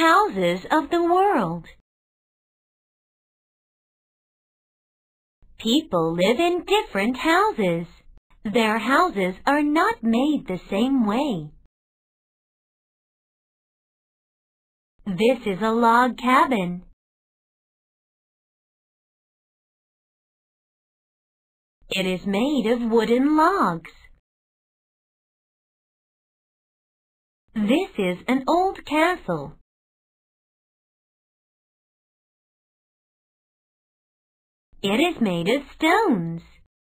houses of the world. People live in different houses. Their houses are not made the same way. This is a log cabin. It is made of wooden logs. This is an old castle. It is made of stones.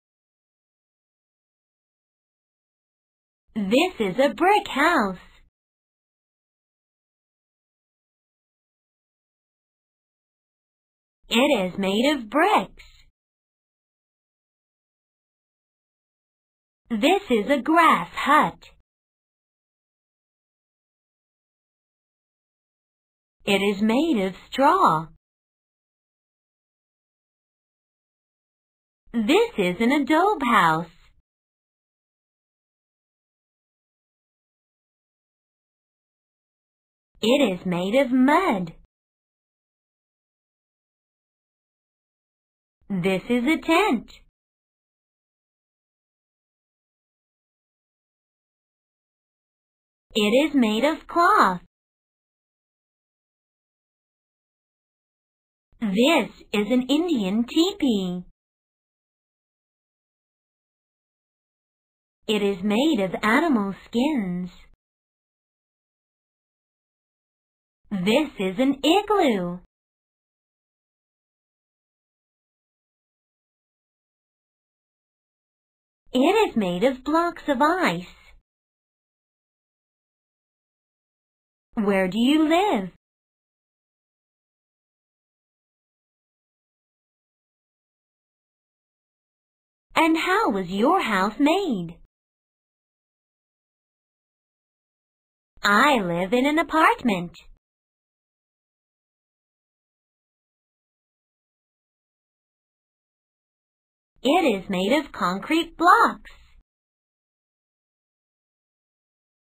This is a brick house. It is made of bricks. This is a grass hut. It is made of straw. This is an adobe house. It is made of mud. This is a tent. It is made of cloth. This is an Indian teepee. It is made of animal skins. This is an igloo. It is made of blocks of ice. Where do you live? And how was your house made? I live in an apartment. It is made of concrete blocks.